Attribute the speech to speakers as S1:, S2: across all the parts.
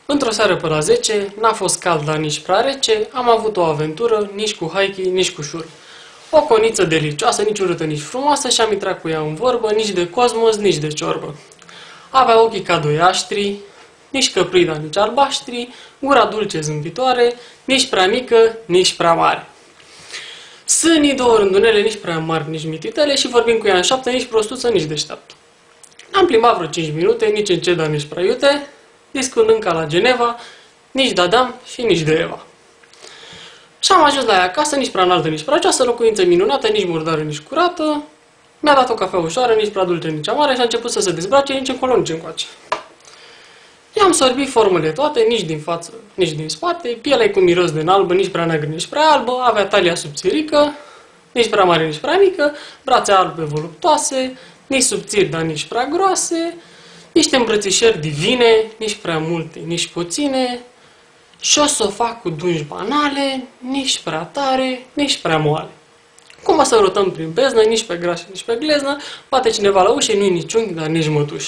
S1: Într-o seară pe la 10, n-a fost cald, dar nici prea rece, am avut o aventură, nici cu haichi, nici cu șur. O coniță delicioasă, nici urâtă, nici frumoasă, și am intrat cu ea în vorbă, nici de cosmos, nici de ciorbă. Avea ochii ca doi aștri, nici căprui, dar nici albaștri, gura dulce zâmbitoare, nici prea mică, nici prea mare. Sânii două rândunele, nici prea mari, nici mititele, și vorbim cu ea în șapte, nici prostuță, nici deșteaptă. Am plimbat vreo 5 minute, nici încet, dar nici prea iute, discutând ca la Geneva, nici de Adam și nici de Eva. Și am ajuns la ea acasă, nici prea înaltă, nici prea ceasă, locuință minunată, nici murdară, nici curată. Mi-a dat o cafea ușoară, nici prea dulce, nici amare, și a început să se dezbrace, nici încolo, nici încoace. I-am sorbit formele toate, nici din față, nici din spate, pielea cu miros de albă, nici prea neagră, nici prea albă, avea talia subțirică, nici prea mare, nici prea mică, brațe albe voluptoase, nici subțiri, dar nici prea groase, niște îmbrățișări divine, nici prea multe, nici puține, și o să o fac cu dungi banale, nici prea tare, nici prea moale. Cum o să rotăm prin beznă, nici pe grașă, nici pe gleznă, bate cineva la ușă, nu-i nici unghi, dar nici mătuș.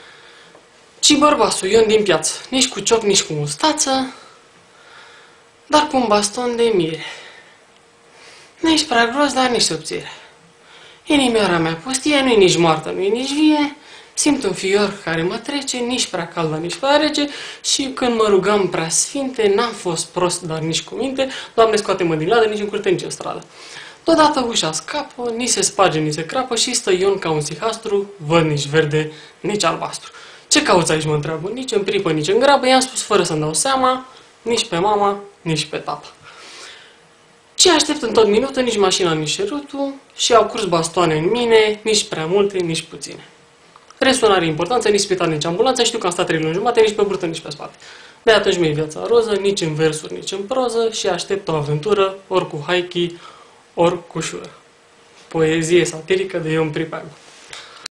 S1: Ci bărbasul, Ion din piață, nici cu cioc, nici cu mustață, dar cu un baston de mire. Nici prea gros, dar nici subțire. Inimioara mea pustie, nu-i nici moartă, nu-i nici vie, simt un fior care mă trece, nici prea cald, dar nici prea rece, și când mă rugam prea sfinte, n-am fost prost, dar nici cu minte, Doamne, scoate-mă din ladă, nici în curte, nici în stradă. Deodată ușa scapă, nici se sparge, nici se crapă, și stă Ion ca un sihastru, văd nici verde, nici albastru. Ce cauți aici, mă întreabă, nici în pripă, nici în grabă, i-am spus fără să-mi dau seama, nici pe mama, nici pe tata. Ce aștept în tot minutul, nici mașina, nici șerutul, și au curs bastoane în mine, nici prea multe, nici puține. Restul n-are importanță, nici spital, nici ambulanță, știu că am stat 3 luni jumate, nici pe burtă, nici pe spate. De atunci mi-e viața roză, nici în versuri, nici în proză, și aștept o aventură, ori cu haichi, ori cu șură. Poezie satirică de Ion Pripeanu.